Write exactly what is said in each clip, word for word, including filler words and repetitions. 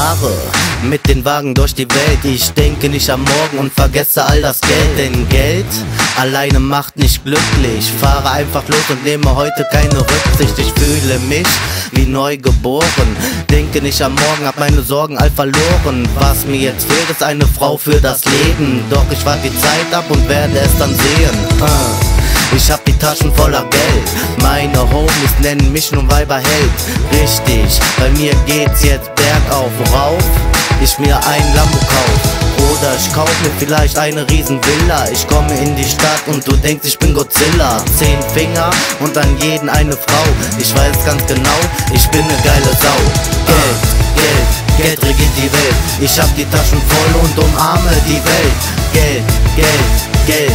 fahre mit den Wagen durch die Welt. Ich denke nicht am Morgen und vergesse all das Geld, denn Geld alleine macht nicht glücklich. Fahre einfach los und nehme heute keine Rücksicht. Ich fühle mich wie neu geboren, denke nicht am Morgen, hab meine Sorgen all verloren. Was mir jetzt fehlt, ist eine Frau für das Leben. Doch ich warte die Zeit ab und werde es dann sehen. Ich hab die Taschen voller Geld, meine Homies nennen mich nun Weiberheld. Richtig, bei mir geht's jetzt bergauf, worauf ich mir ein Lambo kauf. Oder ich kauf mir vielleicht eine Riesenvilla. Ich komme in die Stadt und du denkst, ich bin Godzilla. Zehn Finger und an jeden eine Frau. Ich weiß ganz genau, ich bin ne geile Sau. Geld, Geld, Geld regiert die Welt. Ich hab die Taschen voll und umarme die Welt. Geld, Geld, Geld,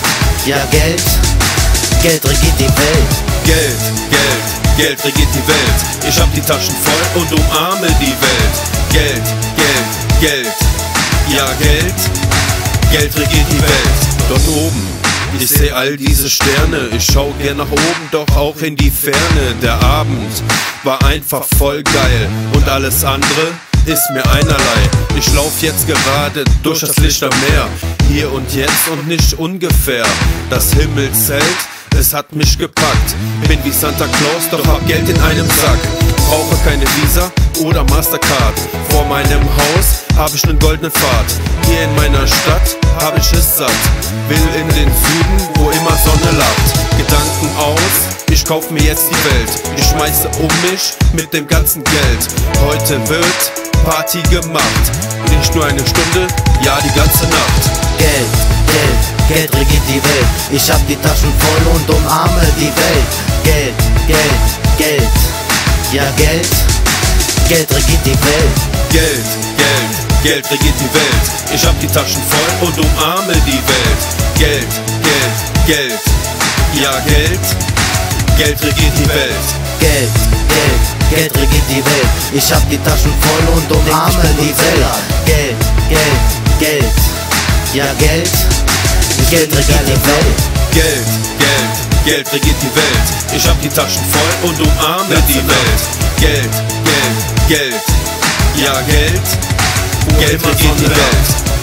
ja Geld, Geld regiert die Welt. Geld, Geld, Geld regiert die Welt. Ich hab die Taschen voll und umarme die Welt. Geld, Geld, Geld, ja Geld, Geld regiert die Welt. Dort oben, ich seh all diese Sterne. Ich schau gern nach oben, doch auch in die Ferne. Der Abend war einfach voll geil und alles andere ist mir einerlei. Ich lauf jetzt gerade durch das Lichtermeer, hier und jetzt und nicht ungefähr. Das Himmelszelt, es hat mich gepackt. Bin wie Santa Claus, doch hab Geld in einem Sack. Brauche keine Visa oder Mastercard. Vor meinem Haus hab ich nen goldenen Pfad. Hier in meiner Stadt hab ich es satt. Will in den Süden, wo immer Sonne lacht. Gedanken aus, ich kauf mir jetzt die Welt. Ich schmeiße um mich mit dem ganzen Geld. Heute wird Party gemacht. Nicht nur eine Stunde, ja die ganze Nacht. Geld, Geld, Geld regiert die Welt. Ich hab die Taschen voll und umarme die Welt. Geld, Geld, Geld, ja Geld, Geld regiert die Welt. Geld, Geld, Geld regiert die Welt. Ich hab die Taschen voll und umarme die Welt. Geld, Geld, Geld, ja Geld, Geld regiert die Welt. Geld, Geld, Geld regiert die Welt. Ich hab die Taschen voll und umarme die Welt. Geld, Geld, Geld, ja Geld, Geld regiert die Welt. Geld, Geld, Geld regiert die Welt. Ich hab die Taschen voll und umarme die Welt. Geld, Geld, Geld, ja Geld, Geld regiert die Welt.